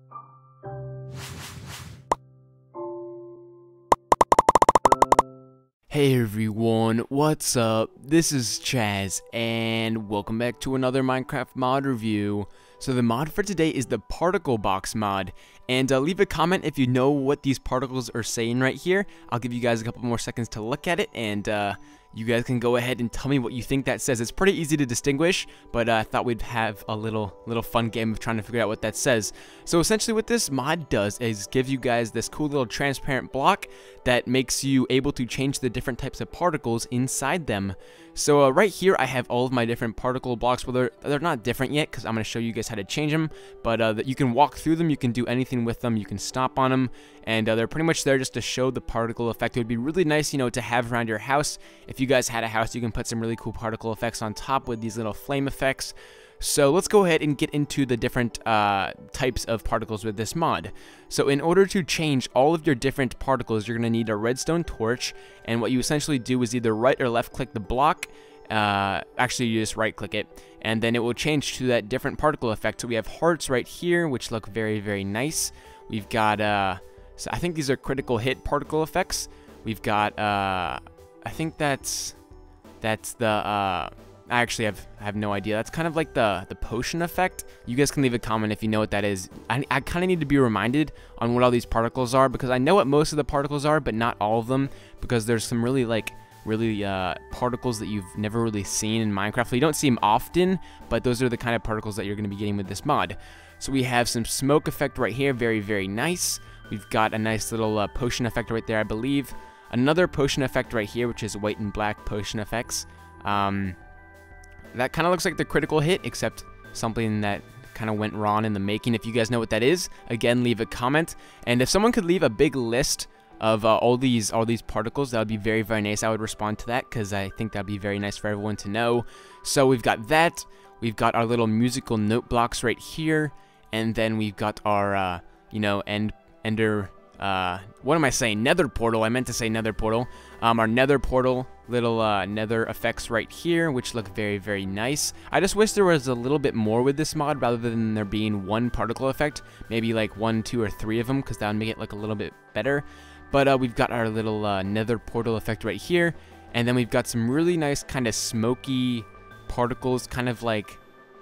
Hey everyone, what's up? This is Chaz, and welcome back to another Minecraft mod review. So the mod for today is the Particle Box mod, and leave a comment if you know what these particles are saying right here. I'll give you guys a couple more seconds to look at it, and you guys can go ahead and tell me what you think that says. It's pretty easy to distinguish, but I thought we'd have a little fun game of trying to figure out what that says. So essentially what this mod does is give you guys this cool little transparent block that makes you able to change the different types of particles inside them. So right here I have all of my different particle blocks. Well, they're not different yet because I'm going to show you guys how to change them, but that you can walk through them, you can do anything with them, you can stomp on them, and they're pretty much there just to show the particle effect. It would be really nice, you know, to have around your house. If you guys had a house, you can put some really cool particle effects on top with these little flame effects. So let's go ahead and get into the different types of particles with this mod. So in order to change all of your different particles, you're going to need a redstone torch, and what you essentially do is either right or left click the block. Actually, you just right click it, and then it will change to that different particle effect. So we have hearts right here, which look very, very nice. We've got, so I think these are critical hit particle effects. We've got, I think that's the, I actually have no idea. That's kind of like the potion effect. You guys can leave a comment if you know what that is. I kind of need to be reminded on what all these particles are, because I know what most of the particles are, but not all of them, because there's some really particles that you've never really seen in Minecraft. So you don't see them often, but those are the kind of particles that you're going to be getting with this mod. So we have some smoke effect right here, very, very nice. We've got a nice little potion effect right there, I believe. Another potion effect right here, which is white and black potion effects. That kind of looks like the critical hit, except something that kind of went wrong in the making. If you guys know what that is, again, leave a comment. And if someone could leave a big list of all these particles, that would be very, very nice. I would respond to that because I think that'd be very nice for everyone to know. So we've got that. We've got our little musical note blocks right here, and then we've got our what am I saying? Nether portal. I meant to say nether portal. Our nether portal, little nether effects right here, which look very, very nice. I just wish there was a little bit more with this mod rather than there being one particle effect. Maybe like 1, 2, or 3 of them, because that would make it look a little bit better. But we've got our little nether portal effect right here, and then we've got some really nice kind of smoky particles, kind of like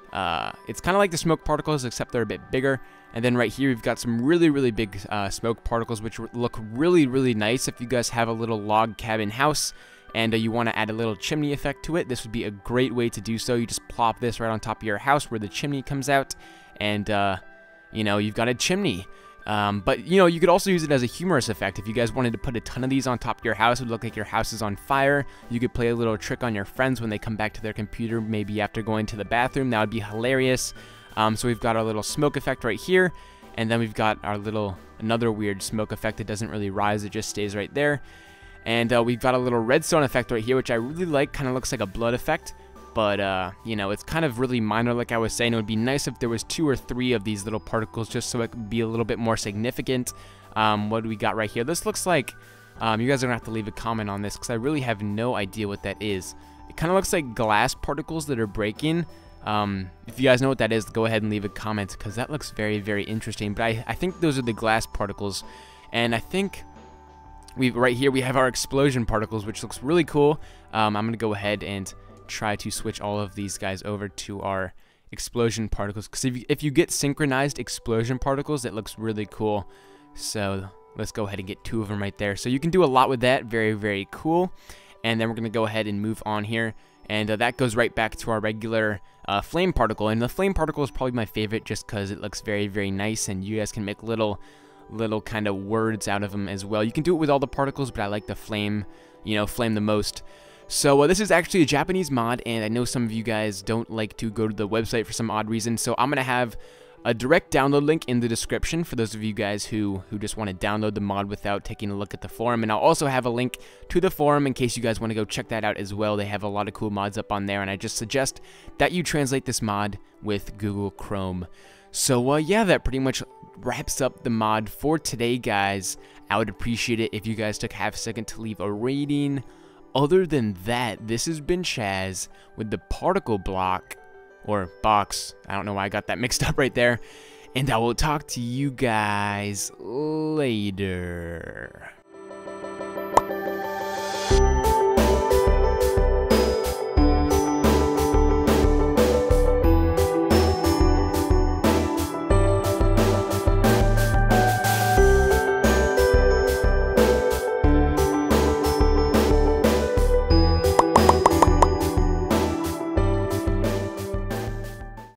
it's kind of like the smoke particles, except they're a bit bigger. And then right here we've got some really, really big smoke particles, which look really, really nice. If you guys have a little log cabin house and you want to add a little chimney effect to it, this would be a great way to do so. You just plop this right on top of your house where the chimney comes out, and you know, you've got a chimney. But, you know, you could also use it as a humorous effect. If you guys wanted to put a ton of these on top of your house, it would look like your house is on fire. You could play a little trick on your friends when they come back to their computer, maybe after going to the bathroom. That would be hilarious. So we've got our little smoke effect right here, and then we've got our another weird smoke effect that doesn't really rise, it just stays right there. And we've got a little redstone effect right here, which I really like, kind of looks like a blood effect. But, you know, it's kind of really minor, like I was saying. It would be nice if there was 2 or 3 of these little particles, just so it could be a little bit more significant. What do we got right here? This looks like, you guys are going to have to leave a comment on this, because I really have no idea what that is. It kind of looks like glass particles that are breaking. If you guys know what that is, go ahead and leave a comment, because that looks very, very interesting. But I think those are the glass particles. And I think right here we have our explosion particles, which looks really cool. I'm going to go ahead and try to switch all of these guys over to our explosion particles, because if you get synchronized explosion particles, it looks really cool. So let's go ahead and get 2 of them right there. So you can do a lot with that. Very, very cool. And then we're going to go ahead and move on here, and that goes right back to our regular flame particle. And the flame particle is probably my favorite, just because it looks very, very nice, and you guys can make little kind of words out of them as well. You can do it with all the particles, but I like the flame, you know, flame the most. So this is actually a Japanese mod, and I know some of you guys don't like to go to the website for some odd reason, so I'm going to have a direct download link in the description for those of you guys who just want to download the mod without taking a look at the forum. And I'll also have a link to the forum in case you guys want to go check that out as well. They have a lot of cool mods up on there, and I just suggest that you translate this mod with Google Chrome. So yeah, that pretty much wraps up the mod for today, guys. I would appreciate it if you guys took half a second to leave a rating. Other than that, this has been Chaz with the particle block, or box. I don't know why I got that mixed up right there. and I will talk to you guys later.